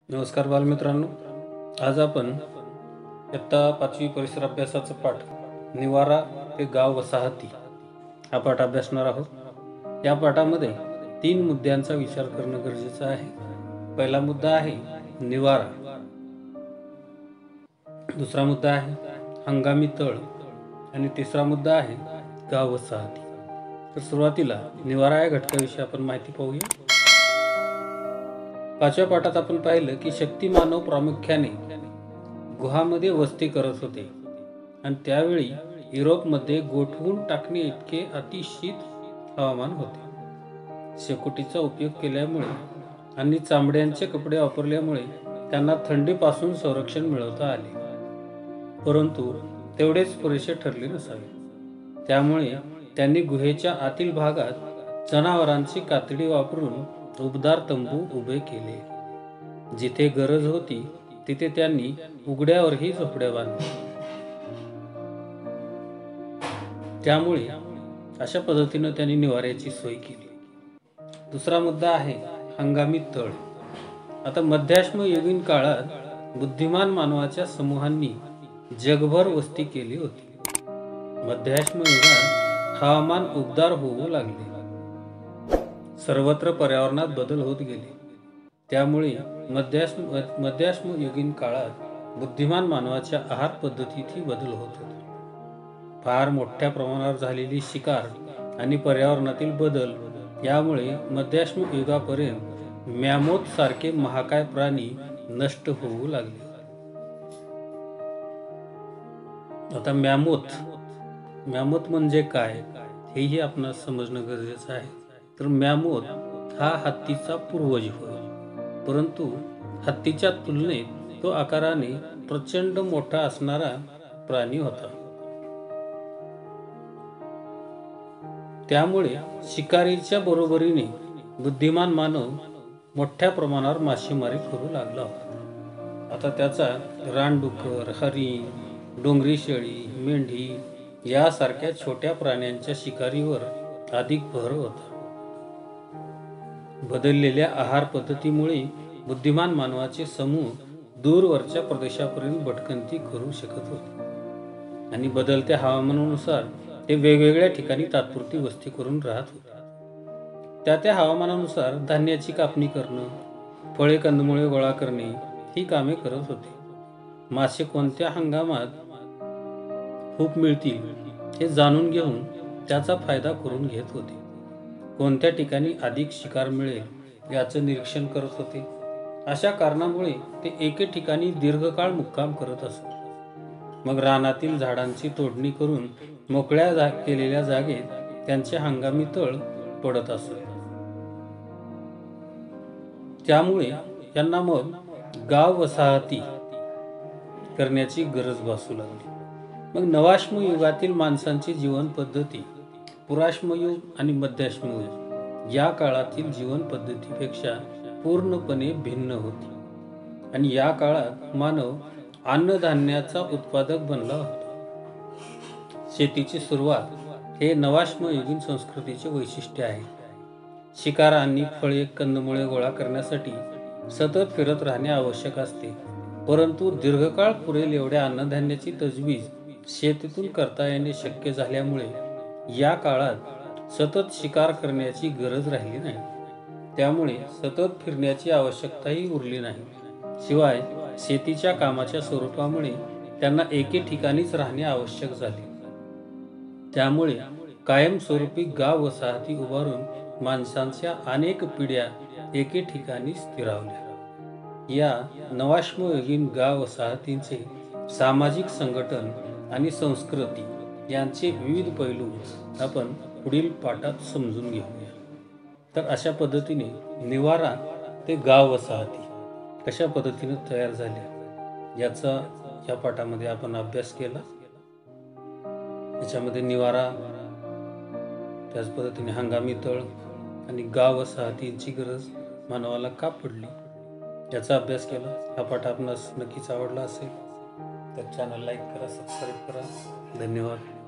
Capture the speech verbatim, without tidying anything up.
नमस्कार बालमित्रांनो, आज आपण इयत्ता पाचवी परिसर अभ्यासाचा पाठ निवारा ते गाव वसाहती हा पाठ अभ्यासणार आहोत। या पाठामध्ये तीन मुद्द्यांचा विचार करणं गरजेचं आहे। पहिला मुद्दा आहे निवारा, दुसरा मुद्दा आहे हंगामी तळ आणि तिसरा मुद्दा आहे गाव वसाहती। तर सुरुवातीला निवारा या घटकाविषयी आपण माहिती पाहूया। पाचव्या पाठात आपण पाहिलं की शक्ती मानव प्रामुख्याने गुहामध्ये वस्ती करत होते आणि त्यावेळी युरोपमध्ये गोठवून टाकणे इतके अतिशीत हवामान होते। शेकोटीचा उपयोग केल्यामुळे आणि चामड्यांचे कपडे वापरल्यामुळे त्यांना थंडीपासून संरक्षण मिळवता आले, परंतु तेवढेच पुरेसे ठरले नसावे। त्यामुळे त्यांनी गुहेच्या आतील भागात जनावरांची कातडी वापरून उबदार तंबू उभे केले। जिथे गरज होती तिथे त्यांनी उघड्यावरही झोपड्या बांधल्या। त्यामुळे अशा पद्धतीने त्यांनी निवाऱ्याची सोय केली। दुसरा मुद्दा आहे हंगामी तळ। आता मध्याश्मयुगीन काळात बुद्धिमान मानवाच्या समूहांनी जगभर वस्ती केली होती। मध्याश्मयुगात हवामान उबदार होऊ लागले, सर्वत्र पर्यावरणात बदल होत गेले। त्यामुळे मध्याश्म मध्याश्मयुगीन काळात बुद्धिमान मानवाच्या आहार पद्धतीतही बदल होत होते। फार मोठ्या प्रमाणावर झालेली शिकार आणि पर्यावरणातील बदल यामुळे मध्याश्म युगापर्यंत मॅमोथ सारखे महाकाय प्राणी नष्ट होऊ लागले। आता मॅमोथ मॅमोथ म्हणजे काय हेही आपणास समजणं गरजेचं आहे। तर मॅमोथ हा हत्तीचा पूर्वज होय, परंतु हत्तीच्या तुलनेत तो आकाराने प्रचंड मोठा असणारा प्राणी होता। त्यामुळे शिकारीच्या बरोबरीने बुद्धिमान मानव मोठ्या प्रमाणावर मासेमारी करू लागला होता। आता त्याचा रानडुकर, हरिण, डोंगरी शेळी, मेंढी यासारख्या छोट्या प्राण्यांच्या शिकारीवर अधिक भर होता। बदललेल्या आहार पद्धतीमुळे बुद्धिमान मानवाचे समूह दूरवरच्या प्रदेशापर्यंत भटकंती करू शकत होते आणि बदलत्या हवामानानुसार ते वेगवेगळ्या ठिकाणी तात्पुरती वस्ती करून राहत होते। त्या त्या हवामानानुसार धान्याची कापणी करणं, फळे कंदमुळे गोळा करणे ही कामे करत होते। मासे कोणत्या हंगामात खूप मिळतील हे जाणून घेऊन त्याचा फायदा करून घेत होते। कोणत्या ठिकाणी अधिक शिकार मिळेल याचं निरीक्षण करत होते। अशा कारणामुळे ते एके ठिकाणी दीर्घकाळ मुक्काम करत असत। मग रानातील झाडांची तोडणी करून मोकळ्या जा केलेल्या जागेत त्यांचे हंगामी तळ पडत असत। त्यामुळे त्यांना मग गाव वसाहती करण्याची गरज भासू लागली। मग नवाश्म युगातील माणसांची जीवन पद्धती पुराश्मयुग आणि मध्याश्मयुग या काळातील जीवन पद्धतीपेक्षा पूर्णपणे भिन्न होती आणि या काळात मानव अन्नधान्याचा उत्पादक बनला होता। शेतीची सुरुवात हे नवाश्मयुगीन संस्कृतीचे वैशिष्ट्य आहे। शिकार आणि फळे कंदमुळे गोळा करण्यासाठी सतत फिरत राहणे आवश्यक असते, परंतु दीर्घकाळ पुरेल एवढ्या अन्नधान्याची तजवीज शेतीतून करता येणे शक्य झाल्यामुळे या काळात सतत शिकार करण्याची गरज राहिली नाही। त्यामुळे सतत फिरण्याची आवश्यकताही उरली नाही। शिवाय शेतीच्या कामाच्या स्वरूपामुळे त्यांना एके ठिकाणीच राहणे आवश्यक झाले। त्यामुळे कायमस्वरूपी गाव वसाहती उभारून माणसांच्या अनेक पिढ्या एके ठिकाणी स्थिरावल्या। या नवाश्मयुगीन गाव वसाहतींचे सामाजिक संघटन आणि संस्कृती यांचे विविध पैलू आपण पुढील पाठात समजून घेऊया। तर अशा पद्धतीने निवारा ते गाव वसाहती कशा पद्धतीने तयार झाल्या याचा या पाठामध्ये आपण अभ्यास केला। याच्यामध्ये निवारा, त्याच पद्धतीने हंगामी तळ आणि गाव वसाहतींची गरज मानवाला का पडली याचा अभ्यास केला। हा पाठ आपणास नक्कीच आवडला असेल तर चॅनल लाईक करा, सबस्क्राईब करा। धन्यवाद।